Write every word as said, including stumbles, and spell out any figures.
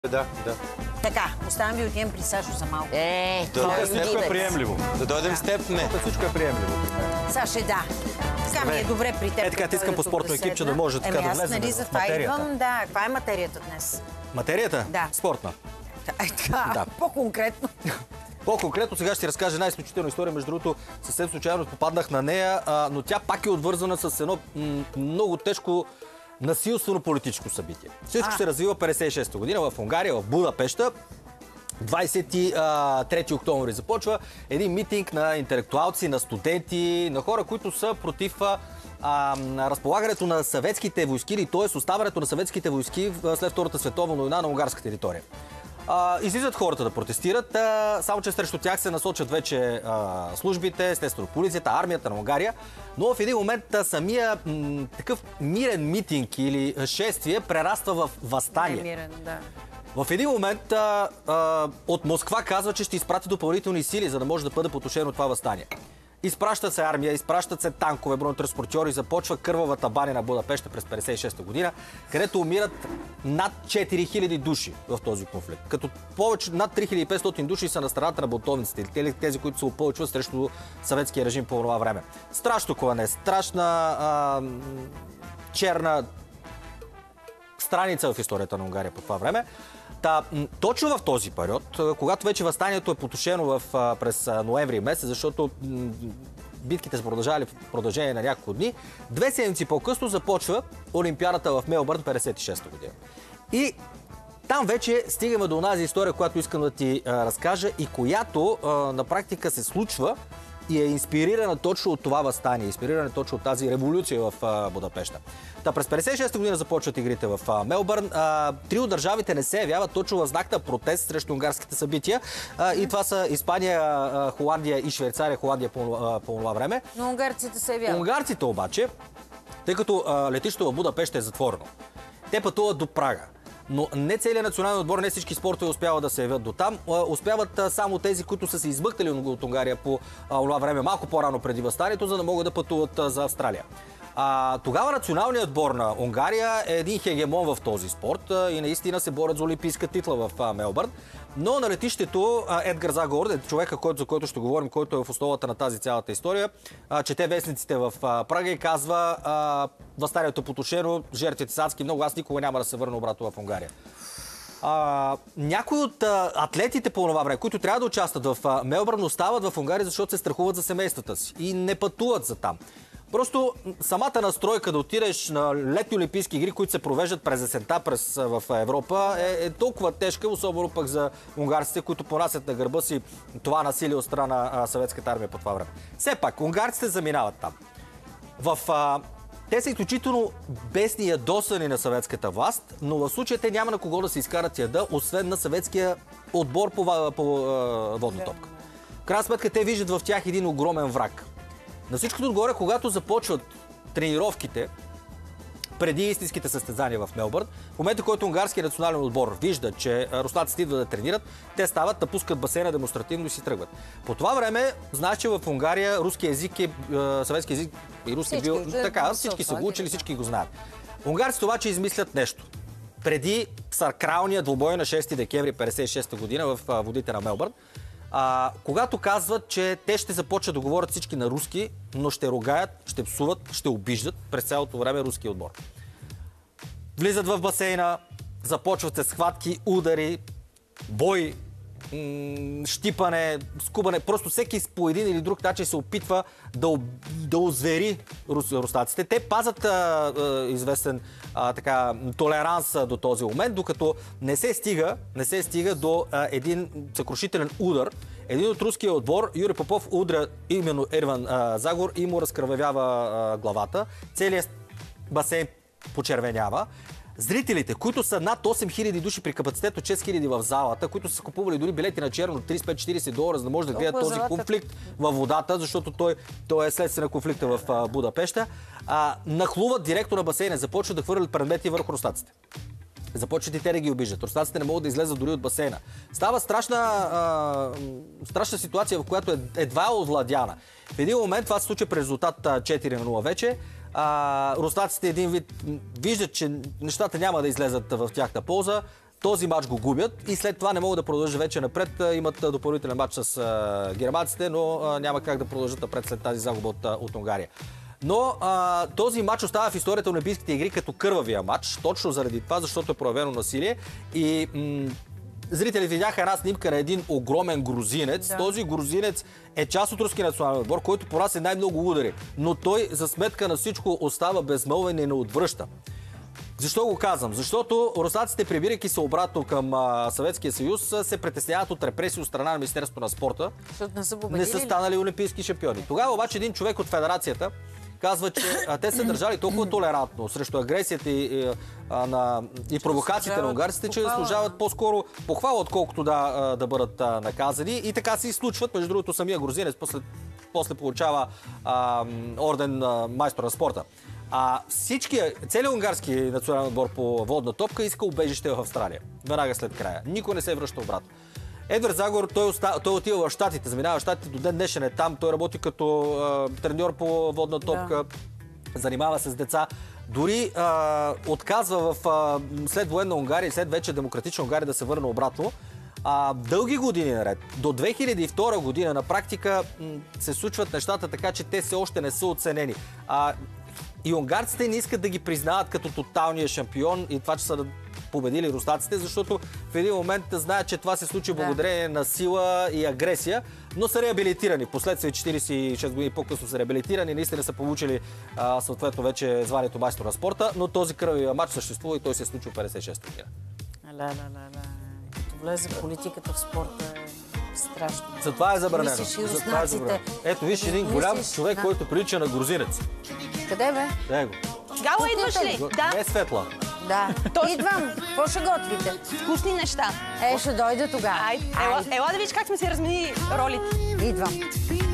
Да, да. Така, оставам ви отидем при Сашо за малко. Е, Тук той всичко е приемливо. Да дойдем с теб, не. Тук всичко е приемливо. Саше, да. Сега ми е добре при теб. Е, така, ти искам по спортно екип, че да може така да влезем нали, в материята. Идвам, да. Каква е материята днес? Материята? Да. Спортна. Е, така, Да. по-конкретно. По-конкретно сега ще ти разкажа една изключителна история. Между другото, съвсем случайно попаднах на нея, а, но тя пак е отвързана с едно м, много тежко насилствено политическо събитие. Всичко А. се развива петдесет и шеста година в Унгария, в Будапеща. двадесет и трети октомври започва един митинг на интелектуалци, на студенти, на хора, които са против а, а, разполагането на съветските войски, т.е. оставането на съветските войски след Втората световна война на унгарска територия. А, излизат хората да протестират, а, само че срещу тях се насочат вече а, службите, естествено полицията, армията на Унгария, но в един момент а, самия м, такъв мирен митинг или шествие прераства в въстание. Не, мирен, да. В един момент а, а, от Москва казва, че ще изпрати допълнителни сили, за да може да бъде потушено това въстание. Изпраща се армия, изпращат се танкове, бронетранспортьори, започва кървавата баня на Будапеща през петдесет и шеста година, където умират над четири хиляди души в този конфликт. Като повече над три хиляди и петстотин души са на страната на бунтовниците, или тези, които се опълчват срещу съветския режим по това време. Страшно клане, страшна а, черна страница в историята на Унгария по това време. Та, точно в този период, когато вече въстанието е потушено в, през ноември месец, защото битките са продължавали в продължение на няколко дни, две седмици по-късно започва Олимпиадата в Мелбърн петдесет и шеста година. И там вече стигаме до онази история, която искам да ти а, разкажа и която а, на практика се случва и е инспирирана точно от това въстание, инспирирана точно от тази революция в а, Будапеща. Та през петдесет и шеста година започват игрите в а, Мелбърн. А, три от държавите не се явяват точно в знак на протест срещу унгарските събития. А, и това са Испания, а, Холандия и Швейцария. Холандия по, а, по това време. Но унгарците се явяват. Унгарците обаче, тъй като а, летището в Будапеща е затворено, те пътуват до Прага. Но не целият национален отбор, не всички спортове успяват да се явят до там. Успяват само тези, които са се измъкнали от Унгария по това време, малко по-рано преди въстанието, за да могат да пътуват за Австралия. А, тогава националният отбор на Унгария е един хегемон в този спорт и наистина се борят за олимпийска титла в а, Мелбърн. Но на летището а, Едгар Загор, човека, който, за който ще говорим, който е в основата на тази цялата история, а, чете вестниците в а, Прага и казва: а, въстанието е потушено, жертвите са адски много, аз никога няма да се върна обратно в Унгария. А, някои от а, атлетите по това време, които трябва да участват в а, Мелбърн, остават в Унгария, защото се страхуват за семействата си и не пътуват за там. Просто самата настройка да отидеш на летни олимпийски игри, които се провеждат през есента през, в Европа, е, е толкова тежка, особено пък за унгарците, които понасят на гърба си това насилие от страна на съветската армия по това време. Все пак, унгарците заминават там. В, а, те са изключително бесни и ядосани на съветската власт, но в случая те няма на кого да се изкарат яда, освен на съветския отбор по, по, по а, водна топка. В крайна сметка те виждат в тях един огромен враг. На всичкото отгоре, когато започват тренировките преди истинските състезания в Мелбърн, в момента, който унгарският национален отбор вижда, че руснаците идват да тренират, те стават, напускат басейна демонстративно и си тръгват. По това време, знаеш, че в Унгария руски език е, съветски език и руски е бил така, всички са го учили, всички го знаят. Унгарците обаче измислят нещо. Преди сакралния двубой на шести декември петдесет и шеста година в водите на Мелбърн, А, когато казват, че те ще започнат да говорят всички на руски, но ще ругаят, ще псуват, ще обиждат през цялото време руския отбор. Влизат в басейна, започват се схватки, удари, бой, щипане, скубане. Просто всеки по един или друг начин се опитва да, да озвери рус, руснаците. Те пазят а, а, известен а, така, толеранс до този момент, докато не се стига, не се стига до а, един съкрушителен удар. Един от руския отбор, Юрий Попов, удря именно Ерван а, Загор и му разкръвява а, главата. Целият басейн почервенява. Зрителите, които са над осем хиляди души при капацитет от шест хиляди в залата, които са купували дори билети на черно от тридесет и пет до четиридесет долара, за да може да гледат този конфликт във водата, защото той, той е следствие на конфликта в а, Будапеща, а, нахлуват директно на басейна, започват да хвърлят предмети върху руснаците. Започват и те да ги обиждат. Руснаците не могат да излезат дори от басейна. Става страшна, а, страшна ситуация, в която едва е овладяна. В един момент това се случва при резултат четири на нула вече. А, руснаците един вид виждат, че нещата няма да излезат в тяхна полза. Този матч го губят и след това не могат да продължат вече напред. Имат допълнителен матч с а, германците, но а, няма как да продължат напред след тази загуба от, от Унгария. Но а, този матч остава в историята на Олимпийските игри като кървавия матч, точно заради това, защото е проявено насилие. И м- зрители видяха една снимка на един огромен грузинец. Да. Този грузинец е част от руски национален отбор, който понася най-много удари. Но той за сметка на всичко остава безмълвен и не отвръща. Защо го казвам? Защото руснаците, прибирайки се обратно към а, Съветския съюз, се притесняват от репресии от страна на Министерството на спорта. Защото не са победили. Не са станали олимпийски шампиони. Тогава обаче един човек от федерацията казва, че а, те са държали толкова толерантно срещу агресията и, и, а, на, и провокациите на унгарците, че служават по-скоро похвала, отколкото да, а, да бъдат а, наказани. И така се и случват. Между другото, самия грузинец после, после получава а, орден а, майстор на спорта. А всички, целият унгарски национален отбор по водна топка иска убежище в Австралия. Веднага след края. Никой не се връща обратно. Едвард Загор, той, оста... той отива в Щатите, заминава в Щатите, до ден днешен е там. Той работи като а, треньор по водна топка, да. Занимава се с деца. Дори а, отказва в а, след военна Унгария и след вече демократична Унгария да се върне обратно. А, дълги години наред, до две хиляди и втора година на практика м- се случват нещата така, че те все още не са оценени. А, и унгарците не искат да ги признават като тоталния шампион и това, че са победили руснаците, защото в един момент знаят, че това се случи благодарение на сила и агресия, но са реабилитирани. Последствие четиридесет и шест години по-късно са реабилитирани, наистина са получили а, съответно вече званието майстор на спорта, но този кръвия матч съществува и той се е случил в петдесет и шеста година. Ла, ла, ла, ла. Като влезе политиката в спорта е страшно. Затова е забранено. Затова е забранено. Ето виж един голям човек, да. Който прилича на грузинец. Къде бе? Него. Гало, идваш ли? Да. Не Светла. Да. Идвам. Какво ще готвите? Вкусни неща. Е, ще дойда тогава. Айде, ела, ела да видиш как сме си размени ролите. Идвам.